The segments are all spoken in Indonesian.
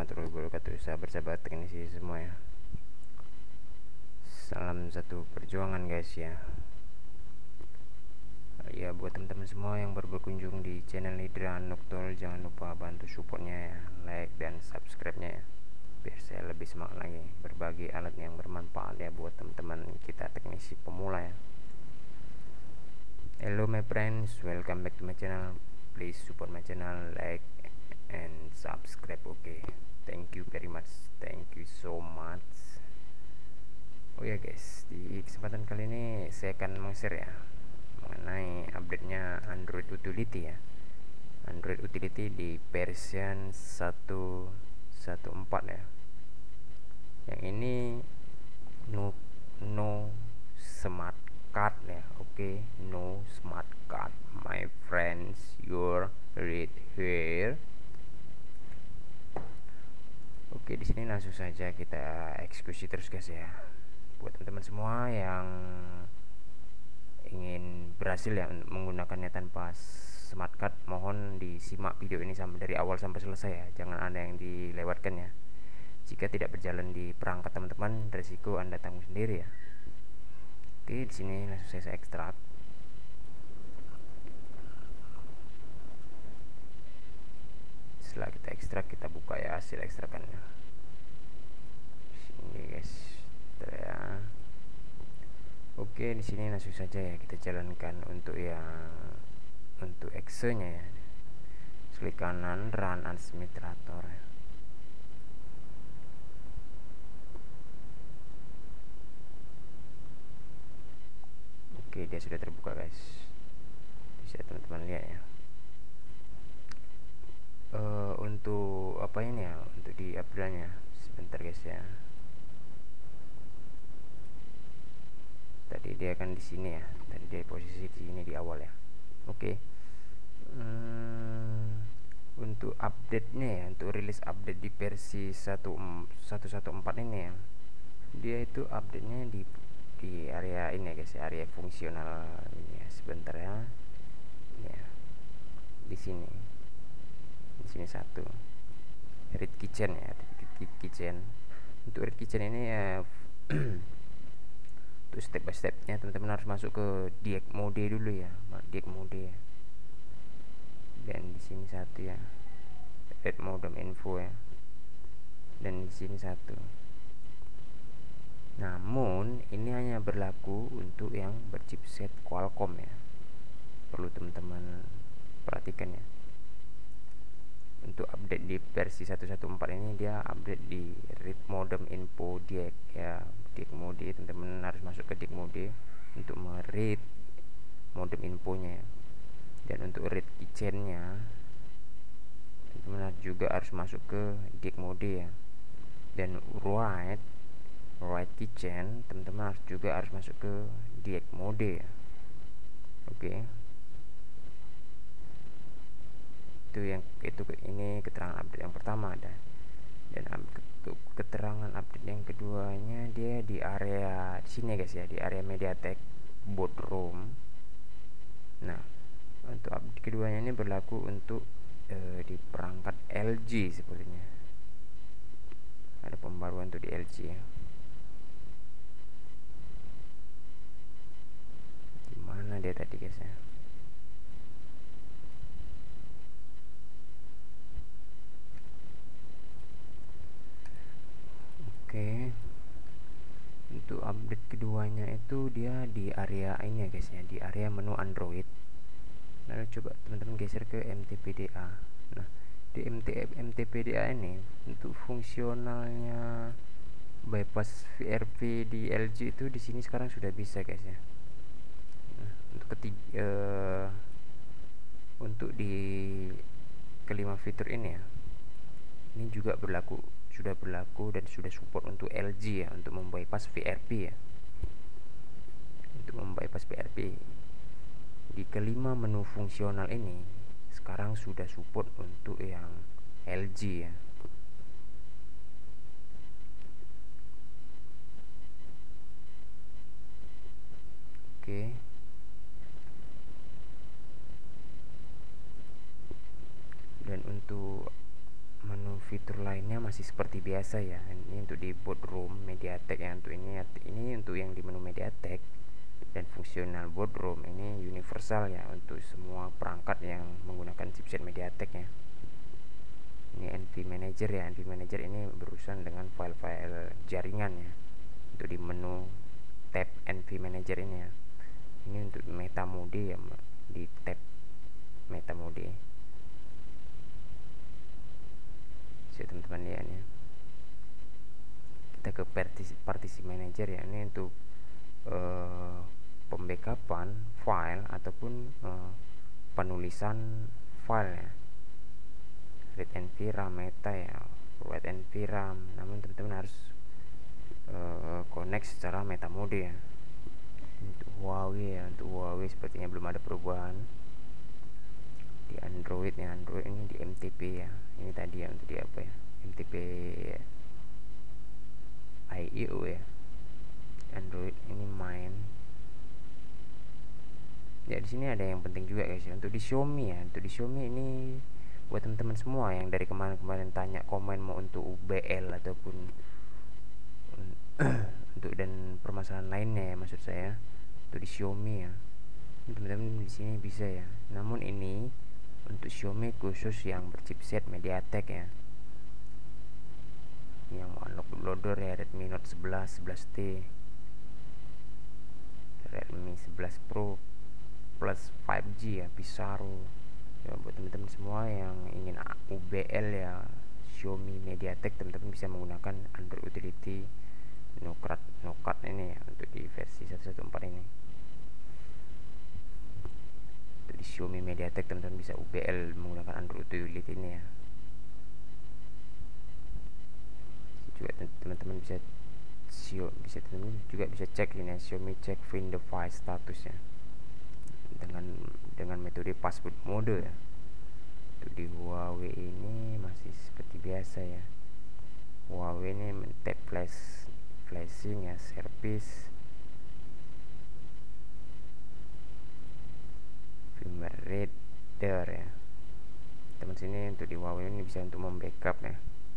warahmatullahi wabarakatuh. Sahabat-sahabat teknisi semua ya, salam satu perjuangan guys ya. Ya buat teman-teman semua yang baru berkunjung di channel Hydra Noctol, jangan lupa bantu supportnya ya, like dan subscribe-nya ya, biar saya lebih semangat lagi berbagi alat yang bermanfaat ya buat teman-teman kita teknisi pemula ya. Hello my friends, welcome back to my channel. Please support my channel, like and subscribe. Okay, thank you very much, thank you so much. Oh ya guys, di kesempatan kali ini saya akan meng-share ya mengenai update-nya Android Utility ya. Android Utility di version 1.14 ya. Yang ini no smart card ya. Oke, no smart card my friends, you're read here. Oke, di sini langsung saja kita eksekusi terus guys ya. Buat teman-teman semua yang ingin berhasil ya menggunakannya tanpa smart card, mohon disimak video ini sampai dari awal sampai selesai ya. Jangan ada yang dilewatkan ya. Jika tidak berjalan di perangkat teman-teman, resiko Anda tanggung sendiri ya. Oke, di sini langsung saya ekstrak. Setelah kita ekstrak, kita buka ya hasil ekstrakannya. Sini guys, ya. Oke, di sini langsung saja ya kita jalankan untuk exe-nya ya. Klik kanan run administrator ya. Oke, dia sudah terbuka guys. Bisa teman-teman lihat ya. Untuk apa ini ya, untuk di update-nya sebentar guys ya. Tadi dia akan di sini ya, tadi dia posisi di sini di awal ya. Oke. Untuk update-nya ya, untuk rilis update di versi 1.14 ini ya, dia itu update-nya di area ini ya guys ya, area fungsional ini ya. Sebentar ya, ini ya, di sini satu read kitchen ya, read kitchen. Untuk read kitchen ini ya untuk step by stepnya teman-teman harus masuk ke diag mode dulu ya, diag mode ya. Dan di sini satu ya, read modem info ya, dan di sini satu. Namun ini hanya berlaku untuk yang berchipset Qualcomm ya, perlu teman-teman perhatikan ya. Untuk update di versi 1.14 ini dia update di read modem info diag ya, diag mode. Teman-teman harus masuk ke diag mode untuk meread modem infonya ya. Dan untuk read kitchen-nya teman-teman juga harus masuk ke diag mode ya. Dan write kitchen teman-teman juga harus masuk ke diag mode ya. Oke. Ini keterangan update yang pertama ada. Dan keterangan update yang keduanya dia di area sini guys ya, di area MediaTek boardroom. Nah, untuk update keduanya ini berlaku untuk di perangkat LG sepertinya. Ada pembaruan untuk di LG ya. Gimana dia tadi guys ya? Oke, untuk update keduanya itu dia di area ini ya guys ya, di area menu Android. Lalu coba teman-teman geser ke MTPDA. Nah, di MTPDA ini untuk fungsionalnya bypass VRV di LG itu di sini sekarang sudah bisa guys ya. Nah, untuk di kelima fitur ini ya, ini juga sudah berlaku dan sudah support untuk LG ya, untuk membypass VRP ya. Untuk membypass VRP di kelima menu fungsional ini sekarang sudah support untuk yang LG ya. Oke. Dan untuk menu fitur lainnya masih seperti biasa ya. Ini untuk di boardroom MediaTek ya. Untuk ini untuk yang di menu MediaTek, dan fungsional boardroom ini universal ya untuk semua perangkat yang menggunakan chipset MediaTek ya. Ini NV Manager ya. NV Manager ini berurusan dengan file-file jaringan ya. Untuk di menu tab NV Manager ini ya. Ini untuk meta mode ya, di tab meta mode. Bisa teman-teman lihat ya. Kita ke partisi manager ya. Ini untuk pembackupan file ataupun penulisan file ya. Read and VRAM meta ya, write and VRAM. Namun teman-teman harus connect secara meta mode ya. Untuk Huawei ya, untuk Huawei sepertinya belum ada perubahan. Di Android ya, Android ini di MTP ya. Ini tadi ya, untuk di apa ya, MTP IEO ya. Android ini main ya. Di sini ada yang penting juga guys ya, untuk di Xiaomi ya. Untuk di Xiaomi ini buat teman-teman semua yang dari kemarin-kemarin tanya komen mau untuk UBL ataupun untuk dan permasalahan lainnya ya, maksud saya untuk di Xiaomi ya. Teman-teman di sini bisa ya. Namun ini untuk Xiaomi khusus yang berchipset MediaTek ya. Yang unlock bootloader ya, Redmi Note 11, 11T, Redmi 11 Pro plus 5G ya, Pisaro ya. Buat teman-teman semua yang ingin UBL ya, Xiaomi MediaTek, teman-teman bisa menggunakan Android Utility Nokat ini ya, untuk di versi 114 ini. Untuk di Xiaomi MediaTek teman-teman bisa UBL menggunakan Android Utility ini ya. Juga teman-teman bisa teman-teman juga bisa cek ini ya, Xiaomi check find device status ya, dengan metode password mode ya. Untuk di Huawei ini masih seperti biasa ya. Huawei ini tap flashing ya, service, firmware reader ya. Teman sini untuk di Huawei ini bisa untuk membackup ya.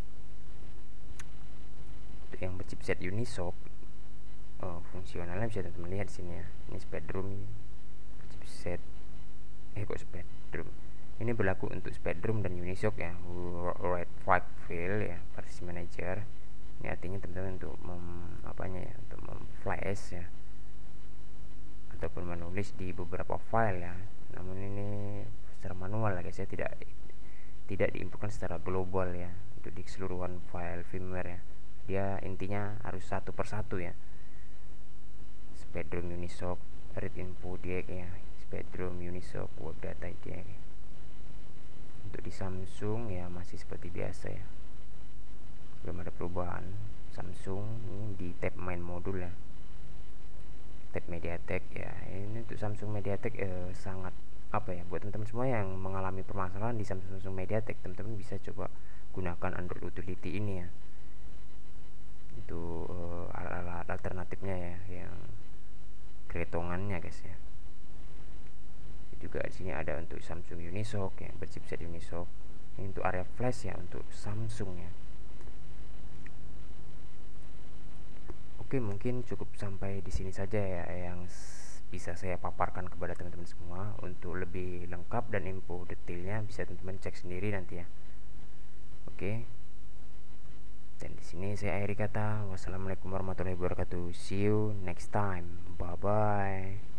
Untuk yang berchipset Unisoc, fungsionalnya bisa teman-teman lihat di sini ya. Ini Spectrum chipset Spectrum. Ini berlaku untuk Spectrum dan Unisoc ya. Write file ya, partition manager. Ini artinya teman-teman untuk untuk memflash ya, ataupun menulis di beberapa file ya. Namun ini secara manual ya guys ya, tidak diinputkan secara global ya, untuk di keseluruhan file firmware ya. Dia intinya harus satu persatu ya. Spectrum Unisoc, read info DX ya, Spectrum Unisoc web data DX. Untuk di Samsung ya masih seperti biasa ya, belum ada perubahan. Samsung ini di tab main modul ya, tab MediaTek ya. Ini untuk Samsung MediaTek sangat buat teman-teman semua yang mengalami permasalahan di Samsung MediaTek, teman-teman bisa coba gunakan Android Utility ini ya. Itu alat alternatifnya ya, yang keretongannya guys ya. Juga di sini ada untuk Samsung Unisoc yang berchipset Unisoc. Ini untuk area flash ya, untuk Samsung ya. Oke, mungkin cukup sampai di sini saja ya yang bisa saya paparkan kepada teman-teman semua. Untuk lebih lengkap dan info detailnya bisa teman-teman cek sendiri nanti ya. Oke. Dan di sini saya akhiri kata. Wassalamualaikum warahmatullahi wabarakatuh. See you next time. Bye bye.